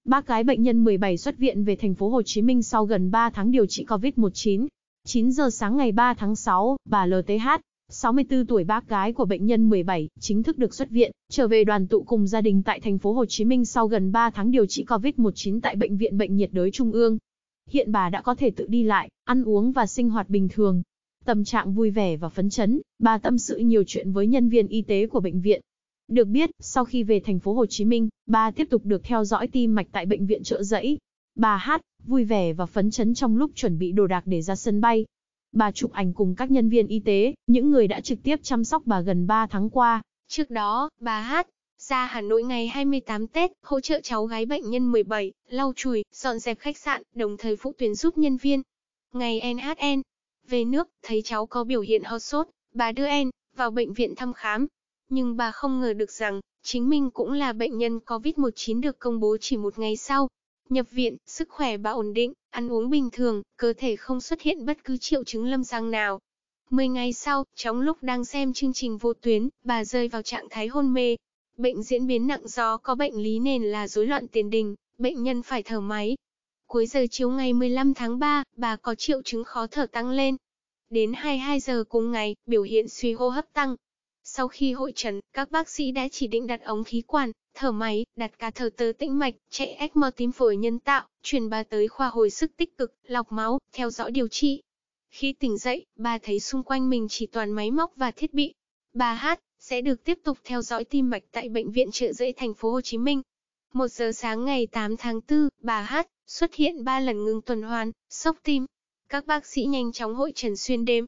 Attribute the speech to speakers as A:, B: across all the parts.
A: Bác gái bệnh nhân 17 xuất viện về thành phố Hồ Chí Minh sau gần 3 tháng điều trị COVID-19. 9 giờ sáng ngày 3 tháng 6, bà LTH, 64 tuổi bác gái của bệnh nhân 17, chính thức được xuất viện, trở về đoàn tụ cùng gia đình tại thành phố Hồ Chí Minh sau gần 3 tháng điều trị COVID-19 tại Bệnh viện Bệnh nhiệt đới Trung ương. Hiện bà đã có thể tự đi lại, ăn uống và sinh hoạt bình thường. Tâm trạng vui vẻ và phấn chấn, bà tâm sự nhiều chuyện với nhân viên y tế của bệnh viện. Được biết, sau khi về thành phố Hồ Chí Minh, bà tiếp tục được theo dõi tim mạch tại bệnh viện Chợ Giẫy. Bà Hát, vui vẻ và phấn chấn trong lúc chuẩn bị đồ đạc để ra sân bay. Bà chụp ảnh cùng các nhân viên y tế, những người đã trực tiếp chăm sóc bà gần 3 tháng qua.
B: Trước đó, bà Hát ra Hà Nội ngày 28 Tết, hỗ trợ cháu gái bệnh nhân 17, lau chùi, dọn dẹp khách sạn, đồng thời phụ tuyển giúp nhân viên. Ngày NHN, về nước, thấy cháu có biểu hiện ho sốt, bà đưa N vào bệnh viện thăm khám. Nhưng bà không ngờ được rằng, chính mình cũng là bệnh nhân COVID-19 được công bố chỉ một ngày sau. Nhập viện, sức khỏe bà ổn định, ăn uống bình thường, cơ thể không xuất hiện bất cứ triệu chứng lâm sàng nào. 10 ngày sau, trong lúc đang xem chương trình vô tuyến, bà rơi vào trạng thái hôn mê. Bệnh diễn biến nặng do có bệnh lý nền là rối loạn tiền đình, bệnh nhân phải thở máy. Cuối giờ chiều ngày 15 tháng 3, bà có triệu chứng khó thở tăng lên. Đến 22 giờ cùng ngày, biểu hiện suy hô hấp tăng. Sau khi hội chẩn, các bác sĩ đã chỉ định đặt ống khí quản, thở máy, đặt catheter tĩnh mạch, chạy ECMO tim phổi nhân tạo, chuyển bà tới khoa hồi sức tích cực, lọc máu, theo dõi điều trị. Khi tỉnh dậy, bà thấy xung quanh mình chỉ toàn máy móc và thiết bị. Bà Hát sẽ được tiếp tục theo dõi tim mạch tại Bệnh viện Chợ Giẫy thành phố Hồ Chí Minh. 1 giờ sáng ngày 8 tháng 4, bà Hát xuất hiện 3 lần ngừng tuần hoàn, sốc tim. Các bác sĩ nhanh chóng hội chẩn xuyên đêm.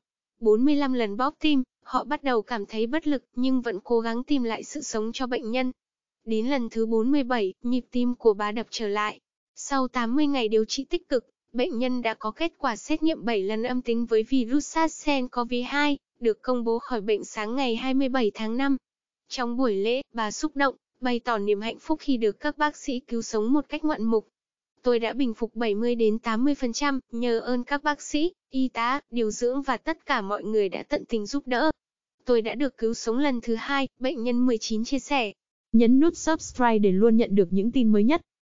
B: 45 lần bóp tim, họ bắt đầu cảm thấy bất lực nhưng vẫn cố gắng tìm lại sự sống cho bệnh nhân. Đến lần thứ 47, nhịp tim của bà đập trở lại. Sau 80 ngày điều trị tích cực, bệnh nhân đã có kết quả xét nghiệm 7 lần âm tính với virus SARS-CoV-2, được công bố khỏi bệnh sáng ngày 27 tháng 5. Trong buổi lễ, bà xúc động, bày tỏ niềm hạnh phúc khi được các bác sĩ cứu sống một cách ngoạn mục. Tôi đã bình phục 70 đến 80% nhờ ơn các bác sĩ, y tá, điều dưỡng và tất cả mọi người đã tận tình giúp đỡ. Tôi đã được cứu sống lần thứ 2, bệnh nhân 19 chia sẻ.
A: Nhấn nút subscribe để luôn nhận được những tin mới nhất.